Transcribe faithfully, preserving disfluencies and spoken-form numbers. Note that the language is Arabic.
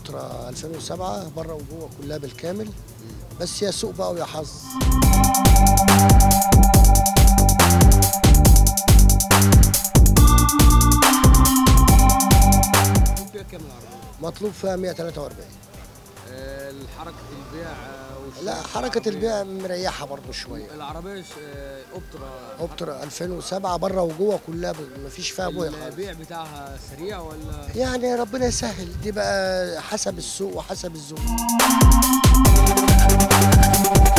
اوبترا ألفين وسبعة بره وجوه كلها بالكامل، بس يا سوق بقى ويا حظ. فيها كام العربية؟ مطلوب فيها مية وتلاتة وأربعين. آه، حركة البيع لا حركة البيع مريحة برضه شوية. العربية آه، اوبترا اوبترا ألفين وسبعة بره وجوه كلها مفيش فيها بويا خالص. البيع بتاعها سريع ولا؟ يعني ربنا يسهل، دي بقى حسب السوق وحسب الذوق.